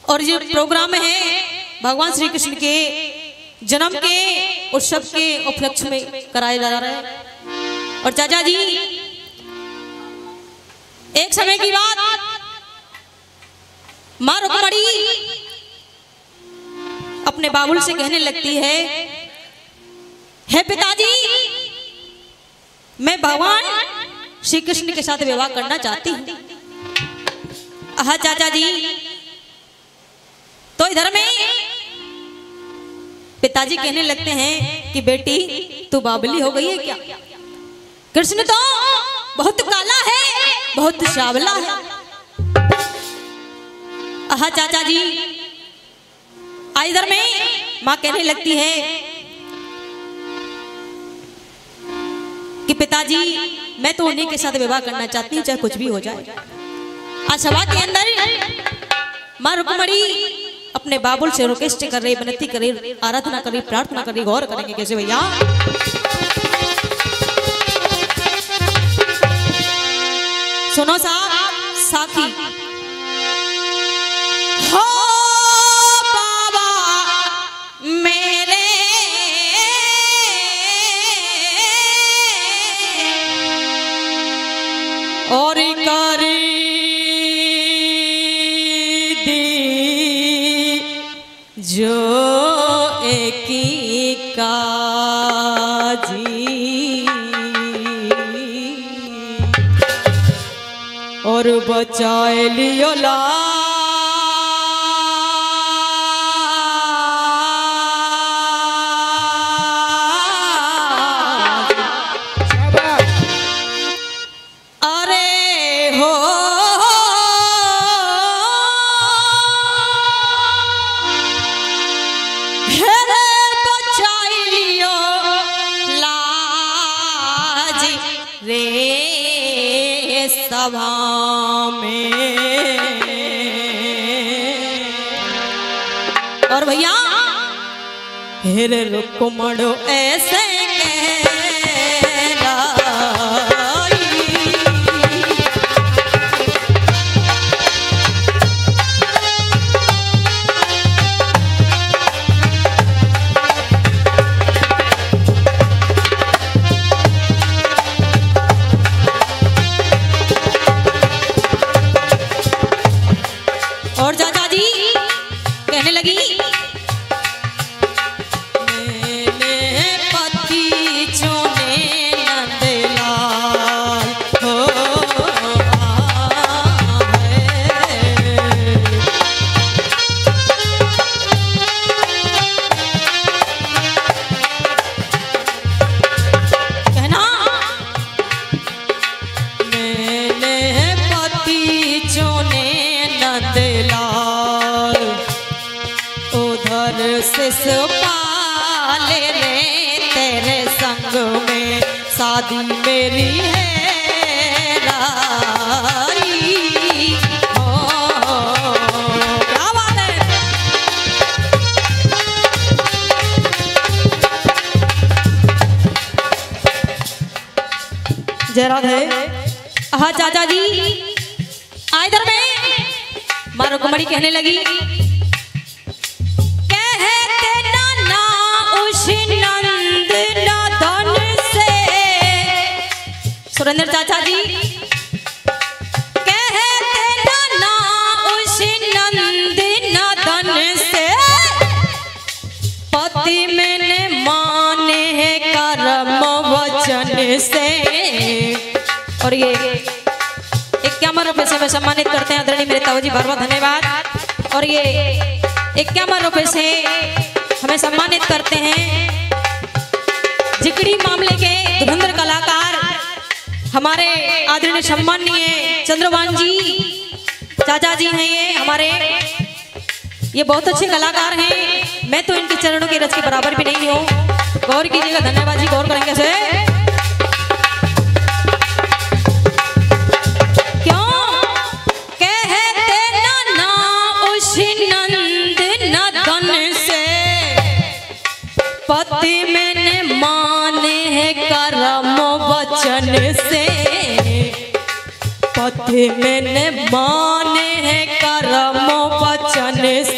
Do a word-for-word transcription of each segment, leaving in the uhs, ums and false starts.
और ये प्रोग्राम है भगवान श्री कृष्ण के जन्म के उत्सव के उपलक्ष्य में कराया जा रहा है। और चाचा जी एक समय की बात, मां रुक्मणी अपने बाबुल से कहने लगती है, हे पिताजी मैं भगवान श्री कृष्ण के साथ विवाह करना चाहती हूँ। हाँ चाचा जी, तो इधर में पिताजी कहने लगते हैं कि बेटी तू बाबली हो गई है क्या? कृष्ण तो बहुत काला है, बहुत सावला है। हाँ चाचा जी, इधर में माँ कहने लगती है कि पिताजी मैं तो उन्हीं के साथ विवाह करना चाहती हूँ, चाहे कुछ भी हो जाए। आज सभा के अंदर माँ रुक्मणी अपने बाबुल से रिक्वेस्ट कर रही, विनती कर रही, आराधना कर रही, प्रार्थना कर रही। गौर करेंगे कैसे भैया? सुनो साहब साथी, हो बाबा मेरे और कर जो एक काजी और बचाए लियो ला सभा में। और भैया हेर रुक्मणी ऐसे और चाचा जी कहने लगी, मैंने पति चुने नंदलाल हो कहना, मैंने पति चुने नंदलाल उधर से पाले रे तेरे संग में शादी मेरी है राई। हो क्या बात है? जय राधे। हाँ चाचा जी, इधर में मां रुक्मणी कहने लगी, कहते नाना उस नंद नदन से, सुरेंद्र चाचा जी, कहते नाना उस नंद नदन से पति मैंने माने है कर्म वचन से। और ये इक्यावन रुपए से हमें सम्मानित करते हैं आदरणीय मेरे ताऊ जी, बहुत बहुत धन्यवाद। और ये इक्यावन रुपए से हमें सम्मानित करते हैं जिकड़ी मामले के धुरंधर कलाकार हमारे आदरणीय सम्मानीय चंद्रभान जी चाचा जी हैं। ये हमारे ये बहुत अच्छे कलाकार हैं। मैं तो इनके चरणों के रज के बराबर भी नहीं हूँ। गौर कीजिएगा, धन्यवाद जी, गौर करेंगे से। पति मैंने माने है कर्म वचन से, पति मैंने माने है कर्म वचन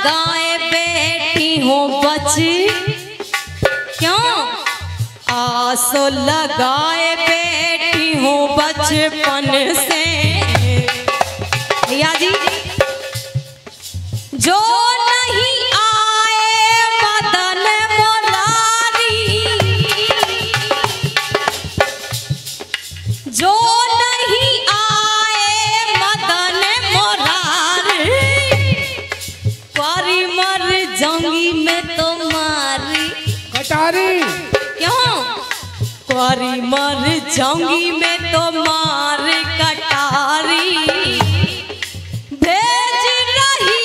लगाए बैठी हूँ बच क्यों आस लगाए बैठी हूँ बचपन से भैया जी जो नहीं आए मदन मुरारी जो नहीं आए मदन मुरारी पारी मर जाऊंगी मैं तुम्हारी कटारी क्यों पारी मर जाऊंगी मैं तुम्हारी कटारी भेज रही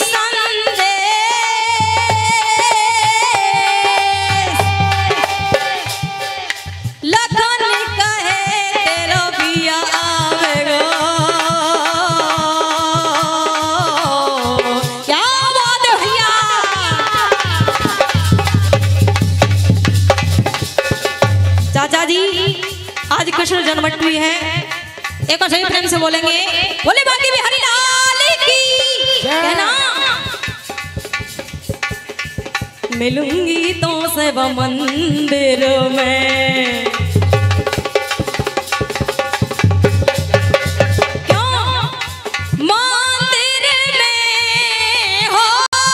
संदेश लगन कहे तेरा बिया आवेगा क्या बात है भैया चाचा जी आज कृष्ण जन्माष्टमी है एक और सही प्रेम से बोलेंगे बोले बाकी बिहारी लाल की कहना मिलूंगी तो सब मंदिर में क्यों मंदिर में हो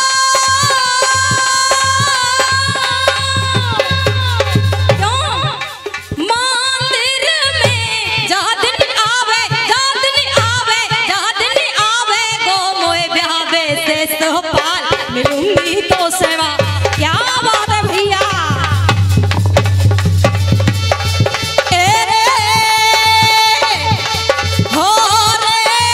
क्यों मंदिर में जहाँ दिन आवे जहाँ दिन आवे जहाँ दिन आवे गो मोए ब्यावे से सोपाल मिलूंगी तो सेवा क्या बात है भैया ए रे हो रे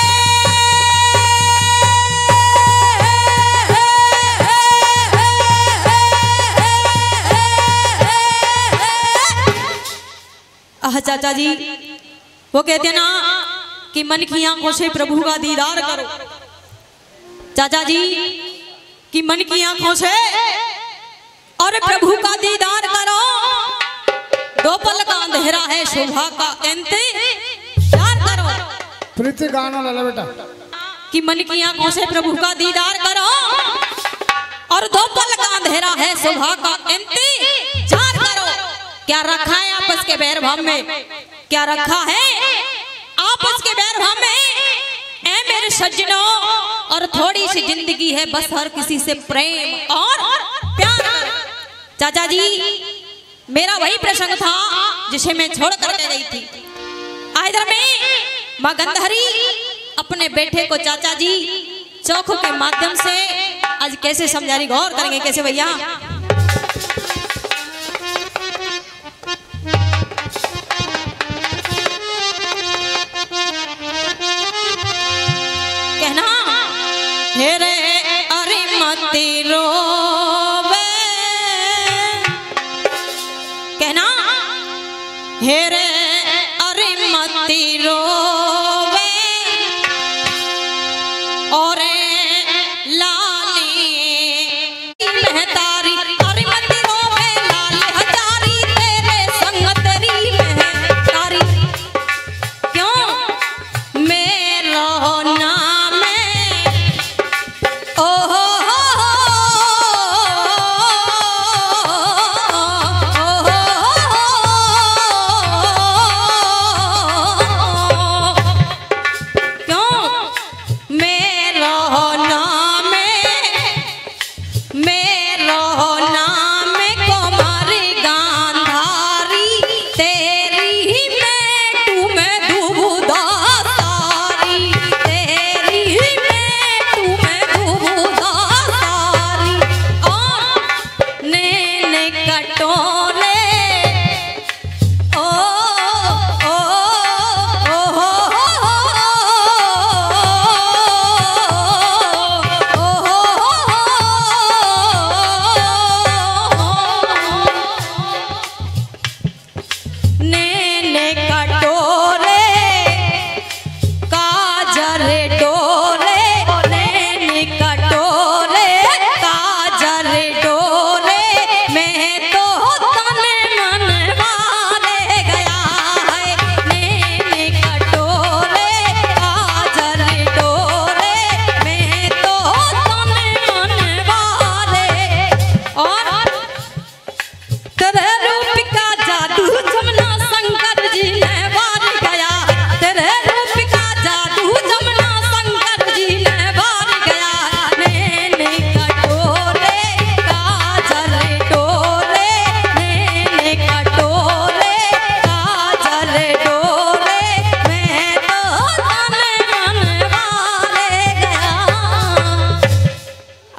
आह चाचा जी वो कहते हैं ना कि मन की आंखों से प्रभु का दीदार करो चाचा जी कि मन की आंखों से और प्रभु का दीदार करो दो पल का अंधेरा है शोभा का इंतजार करो प्रीति गाना ला बेटा कि मन की आंखों से प्रभु का दीदार करो और दो पल का अंधेरा है शोभा का इंतजार करो क्या रखा है आपस के बैर भाव में क्या रखा है आपस के बैर भाव में ऐ मेरे सज्जनों और थोड़ी सी जिंदगी है बस हर किसी से प्रेम और प्यार चाचा जी मेरा वही प्रसंग था जिसे मैं छोड़ करके गई थी इधर में माँ गंधरी अपने बेटे को चाचा जी चौखों के माध्यम से आज कैसे समझा रही गौर करेंगे कैसे भैया कहना हे रे अरे मती रोवे कहना हे रे अरे मती रोवे और लाली महतारी अरे मती रोवे लाल हजारी तेरे संगतरी महतारी क्यों मेरा नाम ओहो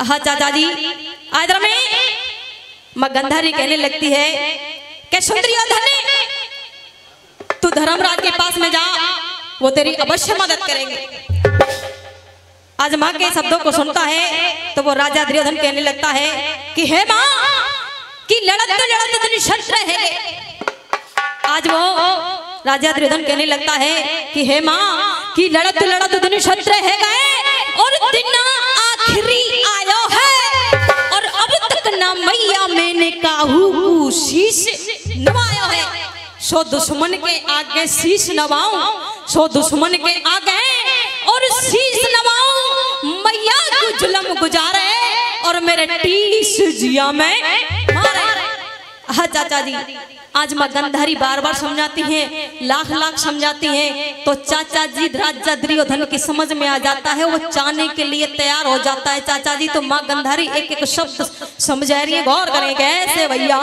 हाँ चाचा जी आदर में माँ गंधारी कहने लगती है कि सुंदरियोधन तू धर्मराज के पास में जा, वो तेरी अवश्य मदद करेंगे। आज माँ के शब्दों को सुनता है तो वो राजा दुर्योधन कहने लगता है कि हे माँ कि लड़त लड़त तो निशक्त रहे। आज वो राजा दुर्योधन कहने लगता है कि हे माँ कि लड़त लड़त तो निशक्त रह गए और दिन आखिरी आयो है और अब तक ना मैया मैंने काहू को शीश नवाया है। सो दुश्मन के आगे शीश नवाऊं, सो दुश्मन के आगे और शीश नवाऊं, मैया को जुल्म गुजारे और मेरे टीस जिया में मारे। हाँ चाचा जी आज माँ गंधारी बार बार समझाती हैं, लाख लाख समझाती हैं, तो चाचा जी राजा दुर्योधन की समझ में आ जाता है, वो चाहने के लिए तैयार हो जाता है। चाचा जी तो माँ गंधारी एक एक शब्द समझा रही है, गौर करें कैसे भैया।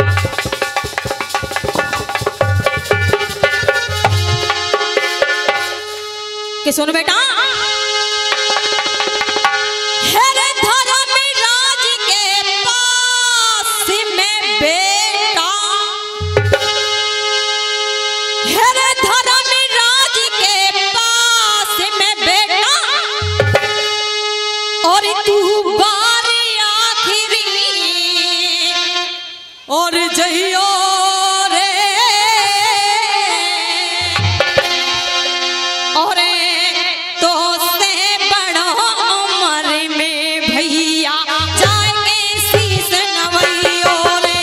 कि सुन बेटा और जइयो रे और तो से बड़ा उम्र में भैया जाके शीश नवइयो रे।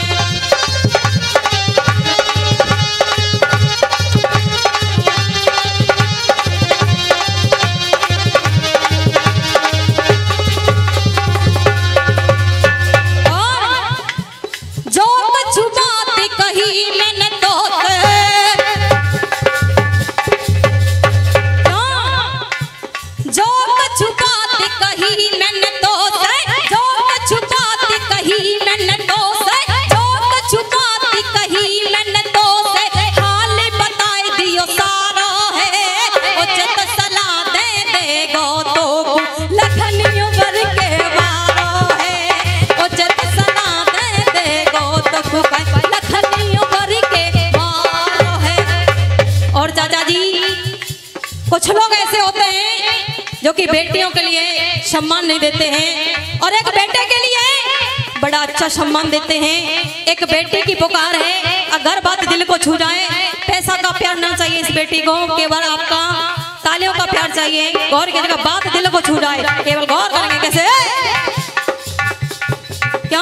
कुछ लोग ऐसे होते हैं जो कि बेटियों के लिए सम्मान नहीं देते हैं और एक बेटे के लिए बड़ा अच्छा सम्मान देते हैं। एक बेटी की पुकार है, अगर बात दिल को छू जाए, पैसा का प्यार ना चाहिए इस बेटी को, केवल आपका तालियों का प्यार चाहिए। गौर कीजिएगा, बात दिल को छू जाए, केवल गौर करेंगे कैसे क्या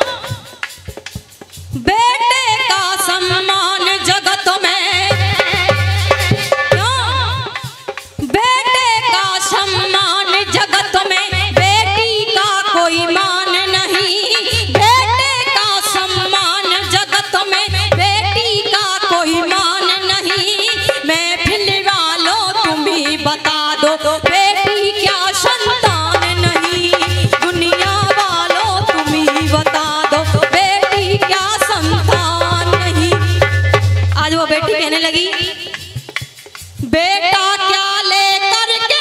बेटे का सम्मान जगत में, सम्मान जगत में बेटी का कोई मान नहीं, बेटे का सम्मान जगत में बेटी का कोई मान नहीं। मैं फिर वालों तुम ही बता दो बेटी क्या संतान नहीं, दुनिया वालों तुम ही बता दो बेटी क्या संतान नहीं। आज वो बेटी कहने लगी बेटा क्या लेकर के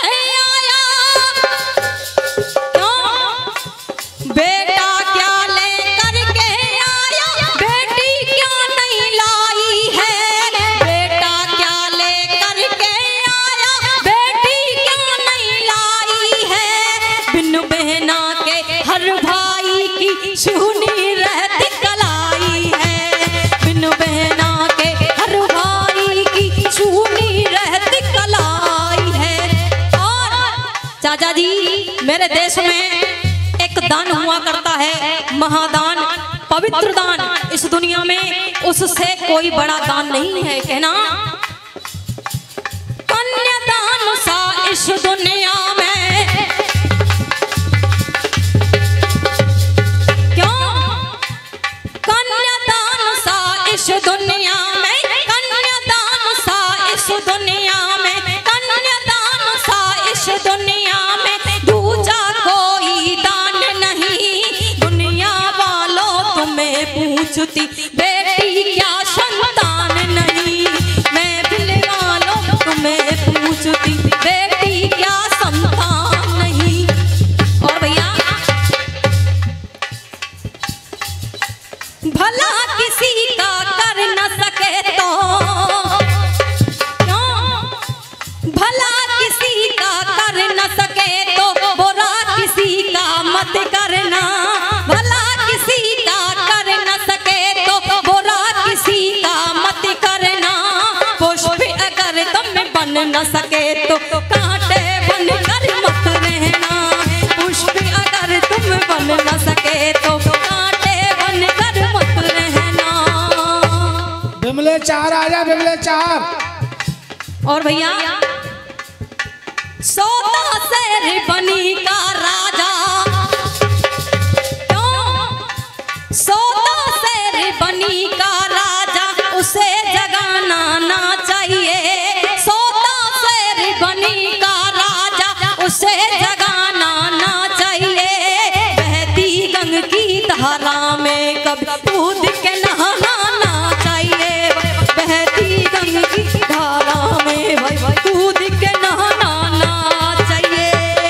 सुनी रहती कलाई है, बिन बहना के हर भाई की सुनी रहती कलाई है। और चाचा जी मेरे देश में एक दान हुआ करता है, महादान, पवित्र दान, इस दुनिया में उससे कोई बड़ा दान नहीं है। कहना कन्यादान सा इस दुनिया में इस दुनिया में, कन्यादान सा इस दुनिया में, कन्यादान सा इस दुनिया में दूजा कोई दान नहीं। दुनिया वालों तुम्हें पूछती बेटी क्या संतान नहीं, मैं दिल वालों तुम्हें पूछती बेटी क्या संतान नहीं। और भैया न सके तो कांटे बनकर मत रहना। पुष्प अगर तुम बन न सके तो कांटे बनकर मत रहना। बिमले चार आजा, बिमले चार। और भैया सोता शेर बनी का राजा, क्यों सोता शेर बनी का राजा, उसे जगाना ना चाहिए। सोता शेर बनी का राजा, उसे जगाना ना चाहिए। बहती गंग की धारा में कभी कूद के नहाना ना चाहिए। बहती गंग की धारा में भाई कूद के नहाना ना चाहिए।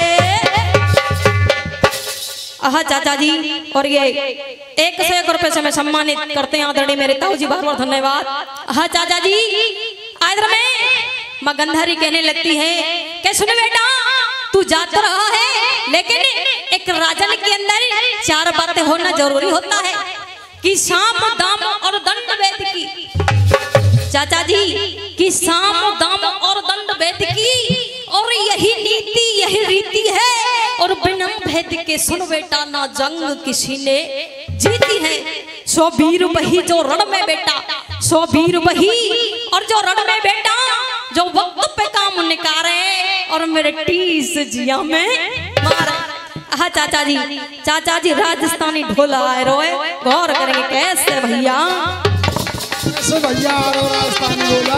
आहा चाचा जी, और ये एक से एक रुपए से मैं सम्मानित करते हैं आदरणीय मेरे ताऊ जी, बहुत बहुत धन्यवाद। आहा चाचा जी, आदर में माँ गंधारी कहने लगती है कि सुन बेटा, तू जाता रहा है, लेकिन एक राजन के अंदर चार बातें होना जरूरी होता है कि साम दाम और दंड भेद की। चाचा जी कि साम दाम और दंड भेद की, और यही नीति यही रीति है। और बिना भेद के सुन बेटा, ना जंग किसी ने जीती है। सो वीर वही जो रण में बेटा, सो वीर वही और जो रण में बेटा, जो वक्त पे काम निकारे और मेरे टीस जिया में मारे। हाँ चाचा जी, चाचा जी राजस्थानी ढोला आए रोए, गौर करेंगे कैसे भैया, कैसे भैया राजस्थानी ढोला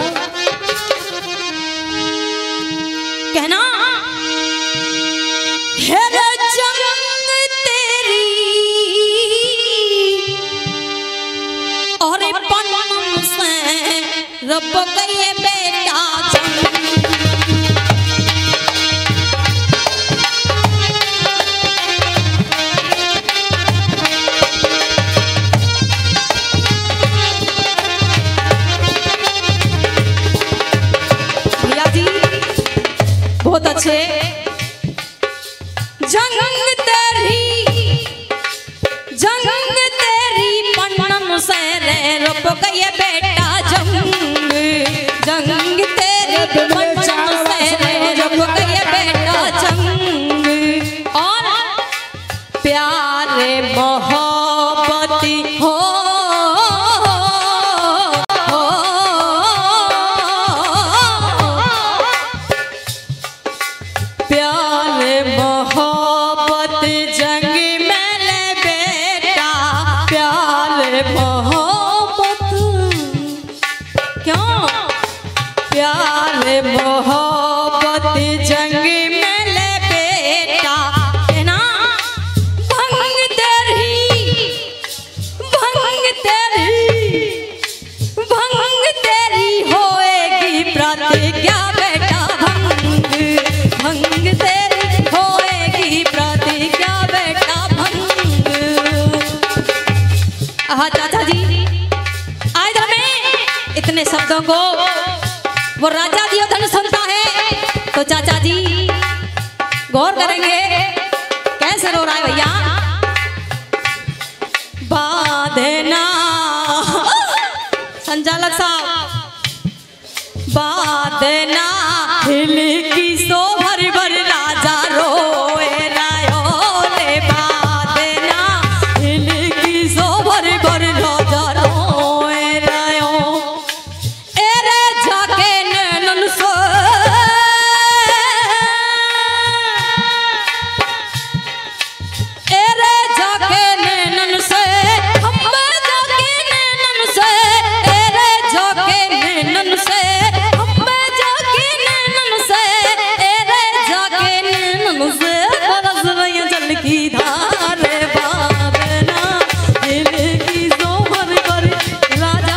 कहना। जंग तेरी और पन से रब गए बेटा जंग। भैया जी बहुत अच्छे। जंग तेरी जंग तेरी पन्नम से रे रब गए बेटा जंग। जंग तेरी पन्नम से रे रब गए बेटा जंग। और प्यारे मोहब्बती हो प्यारे मोहब्बत जंग में ले बेटा। प्यारे मोहब्बत क्यों प्यारे मोहब्बत जंग में ले बेटा। कहना भंग तेरी भंग तेरी भंग तेरी होएगी प्रतिज्ञा बेटा। भंग भंग तेरी होएगी प्रतिज्ञा बेटा। भंग। आहा चाचा जी, आज हमें इतने शब्दों को वो राजा दियोधन सुनता है तो चाचा जी गौर करेंगे कैसे रो रहा है भैया। बाधना संचालक साहब, बाधना हिल की सो भर भर राजा रोए रायो रे। बाधना हिल की सो भर भर राजा रोए रायो। एरे जाके नैनन से एरे जाके नैनन से हम्मे जाके नैनन से। एरे जाके नैनन से हम्मे जाके नैनन से। एरे जाके नैनन से बरस रही जल की धार। बाबना हिल की जोहर पर राजा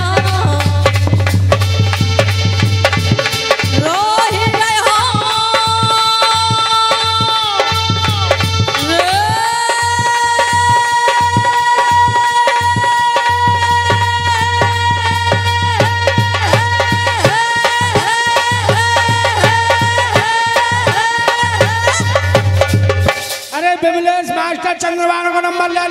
रोहि गए हो रे। अरे बिमलेश मास्टर चंद्रभान को नंबर ले।